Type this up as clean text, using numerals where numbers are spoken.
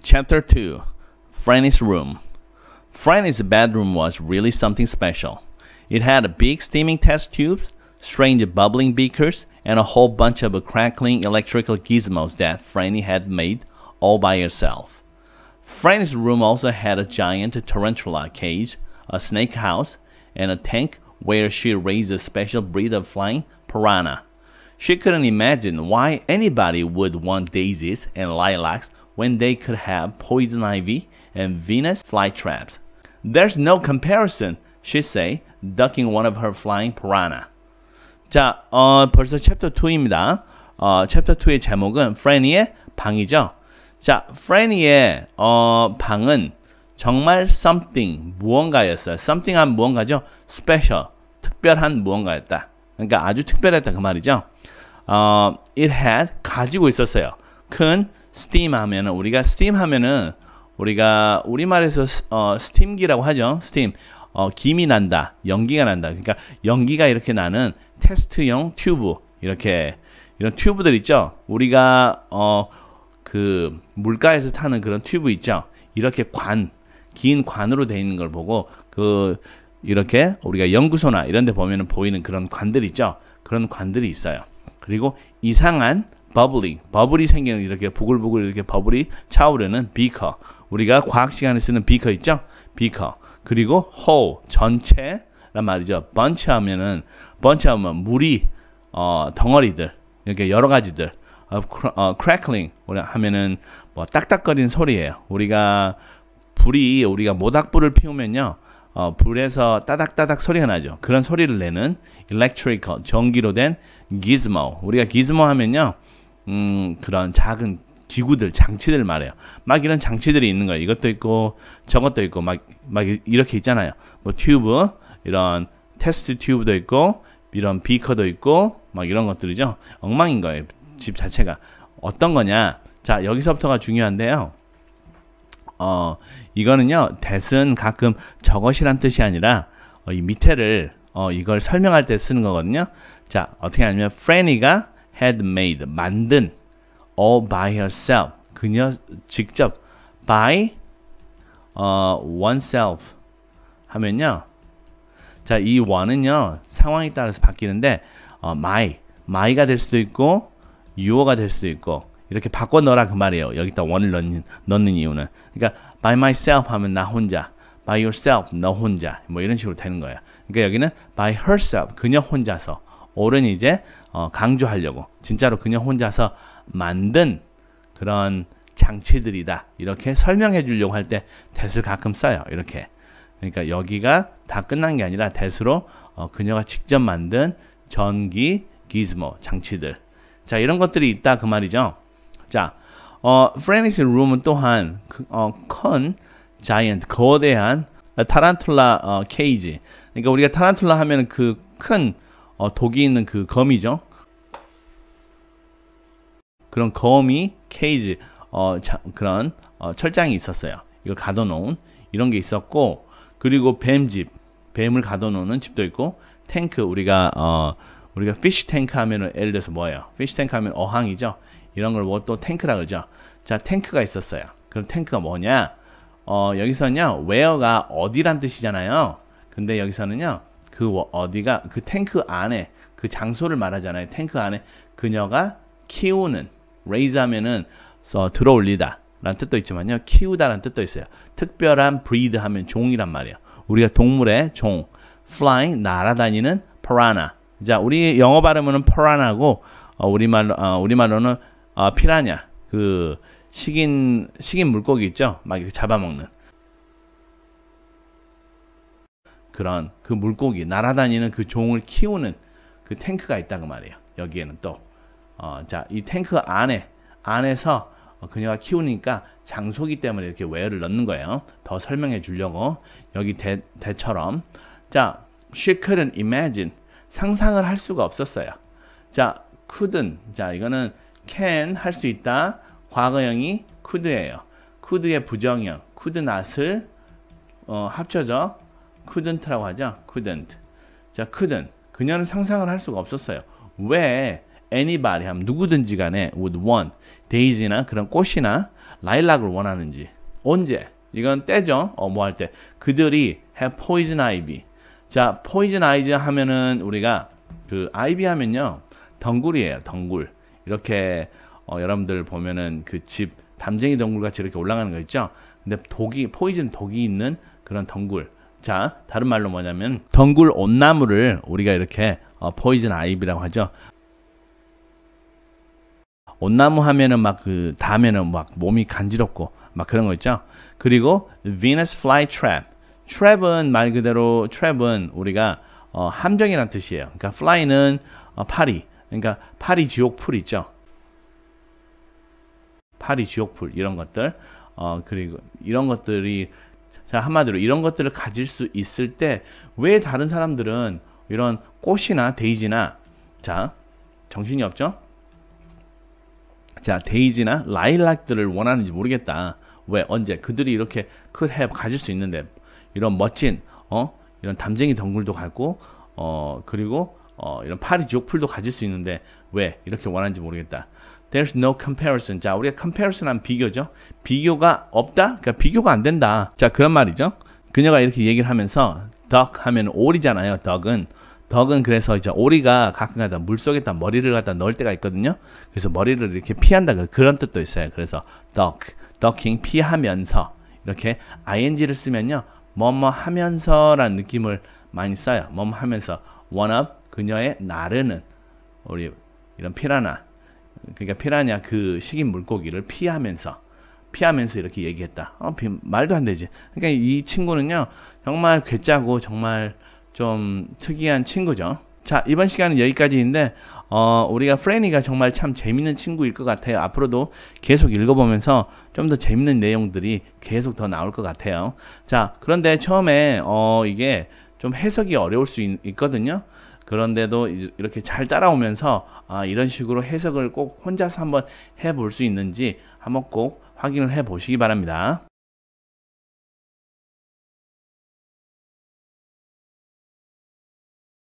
Chapter 2 Franny's Room. Franny's bedroom was really something special. It had big steaming test tubes, strange bubbling beakers, and a whole bunch of crackling electrical gizmos that Franny had made all by herself. Franny's room also had a giant tarantula cage, a snake house, and a tank where she raised a special breed of flying piranha. She couldn't imagine why anybody would want daisies and lilacs when they could have poison ivy and Venus flytraps. There's no comparison, she say, ducking one of her flying piranha. 자, 벌써 챕터 2입니다. 챕터 2의 제목은 프래니의 방이죠. 자, 프래니의 방은 정말 something, 무언가였어요. something 한 무언가죠. special, 특별한 무언가였다. 그러니까 아주 특별했다 그 말이죠. It had, 가지고 있었어요. 큰 steam 하면은, 우리가 steam 하면은, 우리가 우리말에서 스팀기라고 하죠. steam. 김이 난다, 연기가 난다. 그러니까 연기가 이렇게 나는 테스트용 튜브, 이렇게 이런 튜브들 있죠. 우리가 그 물가에서 타는 그런 튜브 있죠. 이렇게 긴 관으로 되어 있는 걸 보고 이렇게 우리가 연구소나 이런 데 보면은 보이는 그런 관들 있죠. 그런 관들이 있어요. 그리고 이상한 버블이 생기는, 이렇게 부글부글 이렇게 버블이 차오르는 비커. 우리가 과학 시간에 쓰는 비커 있죠? 비커. 그리고 whole, 전체란 말이죠. bunch 하면 물이 덩어리들, 이렇게 여러 가지들. crackling 하면은 뭐 딱딱거리는 소리예요. 우리가 모닥불을 피우면요, 불에서 따닥따닥 소리가 나죠. 그런 소리를 내는 electrical, 전기로 된 gizmo. 우리가 gizmo 하면요, 그런 작은 기구들, 장치들 말해요. 막 이런 장치들이 있는 거예요. 이것도 있고 저것도 있고 막 이렇게 있잖아요. 뭐 튜브, 이런 테스트 튜브도 있고, 이런 비커도 있고, 막 이런 것들이죠. 엉망인 거예요. 집 자체가 어떤 거냐. 자, 여기서부터가 중요한데요. 이거는요, that은 가끔 저것이란 뜻이 아니라 이 밑에를 이걸 설명할 때 쓰는 거거든요. 자, 어떻게 하냐면 Franny가 had made, 만든, all by herself, 그녀 직접, by oneself 하면요, 자, 이 one은요 상황에 따라서 바뀌는데 my가 될 수도 있고 your가 될 수도 있고, 이렇게 바꿔 넣어라 그 말이에요. 여기다 one을 넣는 이유는, 그러니까 by myself 하면 나 혼자, by yourself 너 혼자, 뭐 이런 식으로 되는 거예요. 그러니까 여기는 by herself, 그녀 혼자서. 올은 이제 강조하려고, 진짜로 그녀 혼자서 만든 그런 장치들이다, 이렇게 설명해 주려고 할 때 that을 가끔 써요. 이렇게. 그러니까 여기가 다 끝난 게 아니라 that으로 그녀가 직접 만든 전기 기즈모, 장치들. 자, 이런 것들이 있다 그 말이죠. 자, Franny's room은 또한 큰 giant, 거대한 타란툴라 케이지. 그러니까 우리가 타란툴라 하면 그 큰 독이 있는 그 거미죠. 그런 거미 케이지, 그런 철장이 있었어요. 이걸 가둬놓은 이런 게 있었고, 그리고 뱀을 가둬놓는 집도 있고, 탱크, 우리가 피쉬 탱크 하면은 예를 들어서 뭐예요? 피쉬 탱크 하면 어항이죠. 이런 걸 뭐 또 탱크라 그러죠. 자, 탱크가 있었어요. 그럼 탱크가 뭐냐? 여기서는요, where가 어디란 뜻이잖아요. 근데 여기서는요, 어디가 그 탱크 안에 그 장소를 말하잖아요. 탱크 안에 그녀가 키우는, raise 하면은 들어올리다 라는 뜻도 있지만요, 키우다 라는 뜻도 있어요. 특별한 breed 하면 종이란 말이에요. 우리가 동물의 종, flying, 날아다니는 piranha. 자, 우리 영어 발음은 piranha고, 우리말로는 피라냐, 그 식인 물고기 있죠, 막 이렇게 잡아먹는 그런 그 물고기, 날아다니는 그 종을 키우는 그 탱크가 있다고 말이에요. 여기에는 또 자, 이 탱크 안에서 그녀가 키우니까 장소기 때문에 이렇게 where를 넣는 거예요. 더 설명해 주려고. 여기 대처럼. 자, she couldn't imagine, 상상을 할 수가 없었어요. 자, couldn't, 자, 이거는 can, 할 수 있다. 과거형이 could예요. could의 부정형, could not을 합쳐져 couldn't라고 하죠. couldn't. 자, couldn't, 그녀는 상상을 할 수가 없었어요. 왜 anybody 하면 누구든지 간에 would want, 데이지나 그런 꽃이나 라일락을 원하는지. 언제? 이건 때죠. 뭐 할 때. 그들이 have poison ivy. 자, poison ivy 하면은 우리가 그 ivy 하면요. 덩굴이에요. 덩굴. 이렇게 여러분들 보면은 그 집 담쟁이 덩굴 같이 이렇게 올라가는 거 있죠. 근데 포이즌 독이 있는 그런 덩굴. 자, 다른 말로 뭐냐면 덩굴 온나무를 우리가 이렇게 포이즌 아이비라고 하죠. 온나무 하면은 막 그 닿으면은 막 몸이 간지럽고 막 그런 거 있죠. 그리고 Venus flytrap. trap은 말 그대로 trap은 우리가 함정이란 뜻이에요. 그러니까 fly는 파리. 그러니까 파리 지옥풀 있죠. 파리 지옥풀 이런 것들. 그리고 이런 것들이 자, 한마디로 이런 것들을 가질 수 있을 때 왜 다른 사람들은 이런 꽃이나 데이지나 자, 정신이 없죠? 자, 데이지나 라일락들을 원하는지 모르겠다. 왜? 언제? 그들이 이렇게 could have 가질 수 있는데 이런 멋진 이런 담쟁이 덩굴도 갖고 그리고 이런 파리 지옥풀도 가질 수 있는데 왜 이렇게 원하는지 모르겠다. There's no comparison. 자, 우리가 comparison한 비교죠. 비교가 없다? 그러니까 비교가 안 된다. 자, 그런 말이죠. 그녀가 이렇게 얘기를 하면서 duck 하면 오리잖아요. duck은 그래서 이제 오리가 가끔가다 물속에다 머리를 갖다 넣을 때가 있거든요. 그래서 머리를 이렇게 피한다. 그런 뜻도 있어요. 그래서 ducking 피하면서 이렇게 ing를 쓰면요. 뭐뭐 하면서라는 느낌을 많이 써요. 뭐뭐 하면서 one of 그녀의 나르는 우리 이런 피라나 그러니까 피라냐 그 식인 물고기를 피하면서 이렇게 얘기했다. 말도 안 되지. 그러니까 이 친구는요 정말 괴짜고 정말 좀 특이한 친구죠. 자, 이번 시간은 여기까지인데 우리가 프레니가 정말 참 재밌는 친구일 것 같아요. 앞으로도 계속 읽어보면서 좀 더 재밌는 내용들이 계속 더 나올 것 같아요. 자, 그런데 처음에 이게 좀 해석이 어려울 수 있거든요. 그런데도 이렇게 잘 따라오면서 이런 식으로 해석을 꼭 혼자서 한번 해볼 수 있는지 한번 꼭 확인을 해 보시기 바랍니다.